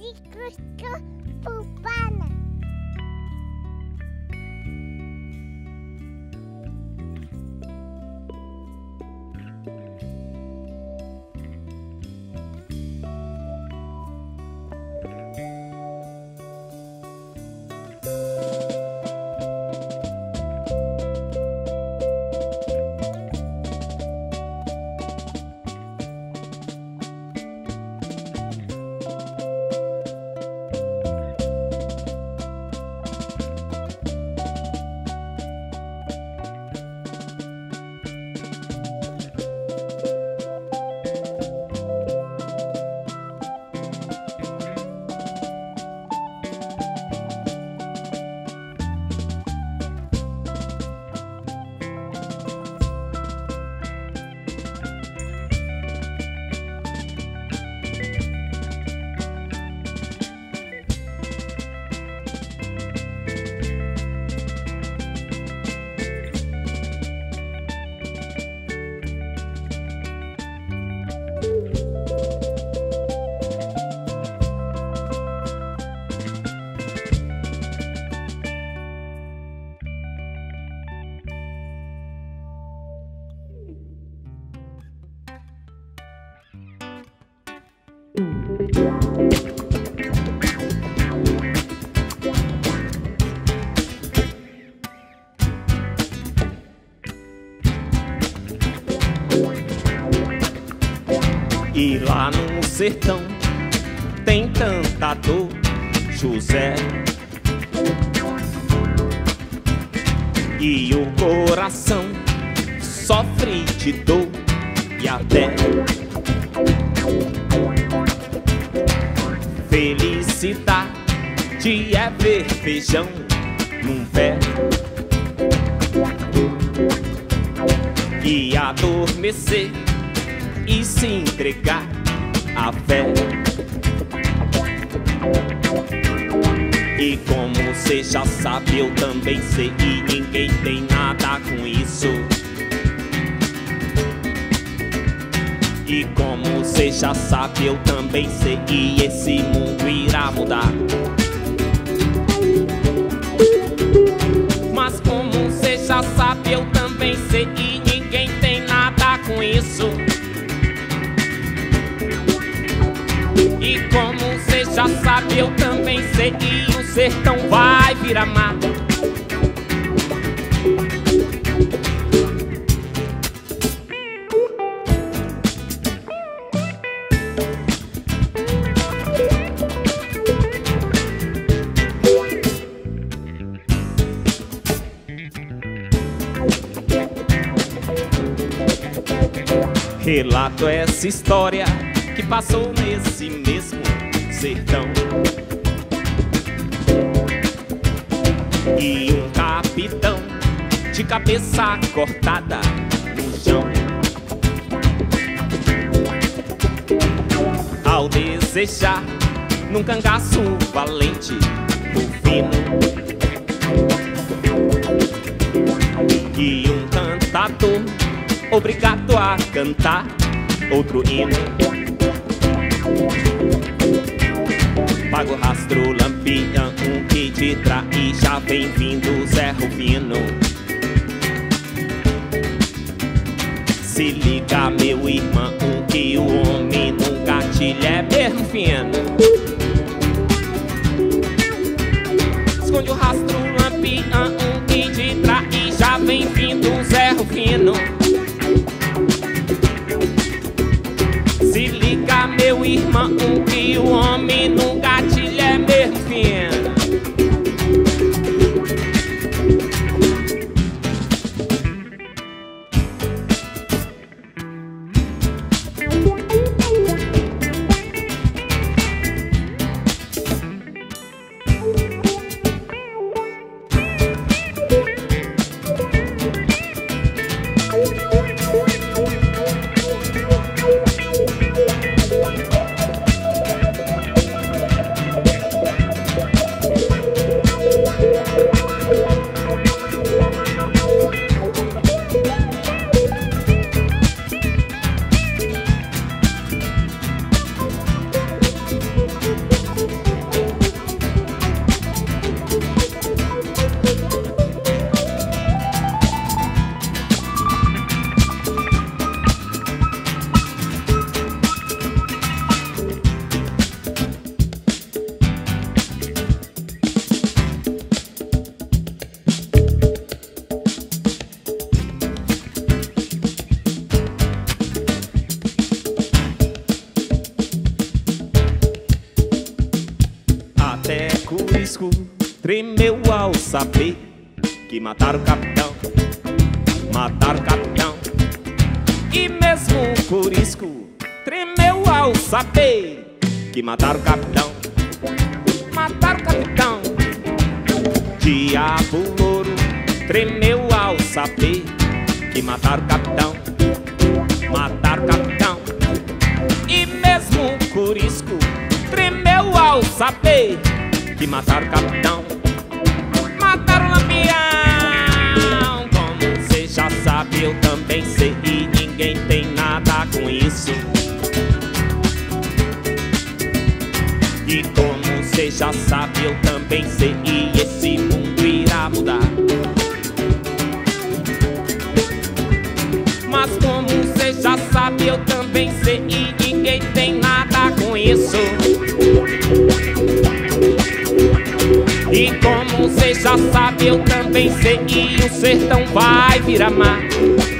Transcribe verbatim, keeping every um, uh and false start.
Música urbana. E lá no sertão tem tanta dor, José, e o coração sofre de dor e até felicidade é ver feijão num pé e adormecer e se entregar à fé. E como cê já sabe, eu também sei, e ninguém tem nada com isso. E como cê já sabe, eu também sei, e esse mundo irá mudar. Mas como cê já sabe, eu também sei, e ninguém tem nada com isso. E como cê já sabe, eu também sei, e o sertão vai virar mato. Relato essa história que passou nesse mesmo sertão. E um capitão de cabeça cortada no chão, ao desejar num cangaço valente o fino. E um cantador obrigado a cantar outro hino. Paga o rastro, lampião, um que te trai, já vem vindo Zé Rufino. Se liga, meu irmão, que o homem no gatilho é mesmo fino. Esconde o rastro, lampião, um que te trai, já vem vindo Zé Rufino. Se liga, meu irmão, que o homem no gatilho é mesmo fino. corisco tremeu ao saber que mataram o capitão, mataram o capitão. E mesmo o corisco tremeu ao saber que mataram o capitão, mataram o capitão. Diabo louro tremeu ao saber que mataram o capitão, mataram o capitão. E mesmo o corisco tremeu ao saber que mataram o capitão, mataram o Lampião. Como cê já sabe, eu também sei e ninguém tem nada com isso. E como cê já sabe, eu também sei e esse mundo irá mudar. Mas como cê já sabe, eu também sei e ninguém tem nada com isso. E como cê já sabe, eu também sei e o sertão vai virar mar.